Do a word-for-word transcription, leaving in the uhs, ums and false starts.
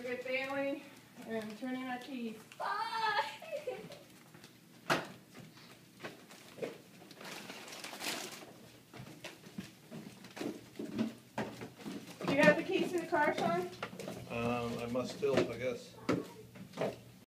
get Bailey and turn in our keys. Bye! Do you have the keys to the car, Sean? Um, I must still, I guess.